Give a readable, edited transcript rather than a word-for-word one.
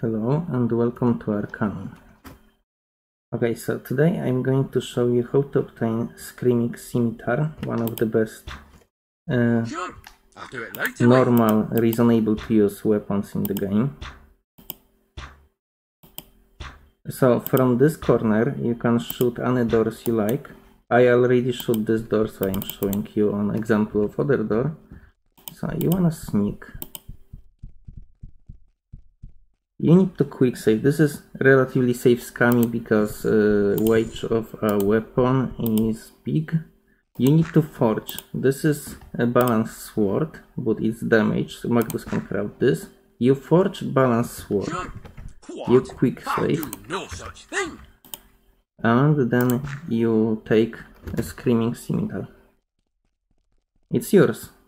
Hello and welcome to Arcanum. Okay, so today I'm going to show you how to obtain Screaming Scimitar, one of the best Sure. I'll do it later, normal, reasonable to use weapons in the game. So from this corner you can shoot any doors you like. I already shoot this door, so I'm showing you an example of other door. So you wanna sneak. You need to quick save. This is relatively safe scammy because weight of a weapon is big. You need to forge. This is a balanced sword, but it's damaged, so Magnus can craft this. You forge balanced sword. Sure. You What? quick I'll save. do no such thing. And then you take a Screaming Scimitar. It's yours.